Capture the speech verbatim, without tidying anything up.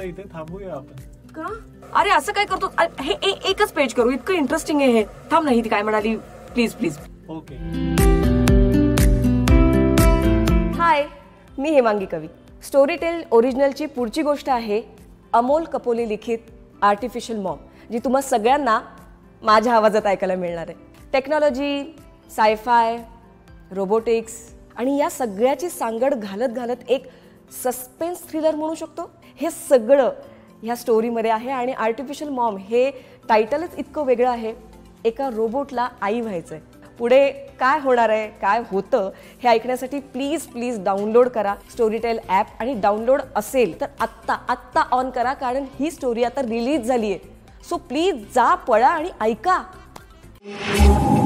आता इथे थांबूया आपण. का? अरे असं काय करतो? हे एकच पेज करू, इतकं इंटरेस्टिंग आहे हे. थांब नाही ती काय म्हणाली, प्लीज प्लीज. ओके. हाय, मी हेमांगी कवी. स्टोरी टेल ओरिजिनलची पुढची गोष्ट आहे अमोल कपोले लिखित आर्टिफिशियल मॉम, जी तुम्हा सगळ्यांना माझ्या आवाजात ऐकायला मिळणार आहे. टेक्नॉलॉजी, सायफाय, रोबोटिक्स आणि या सगळ्याची सांगड घालत घालत एक सस्पेन्स थ्रिलर म्हणू शकतो, हे सगळं ह्या स्टोरीमध्ये आहे. आणि आर्टिफिशियल मॉम हे टायटलच इतकं वेगळं आहे. एका रोबोटला आई व्हायचंय. पुढे काय होणार आहे, काय होतं हे ऐकण्यासाठी प्लीज प्लीज डाउनलोड करा स्टोरीटेल ॲप. आणि डाउनलोड असेल तर आत्ता आत्ता ऑन करा, कारण ही स्टोरी आता रिलीज झाली आहे. सो प्लीज जा, पळा आणि ऐका.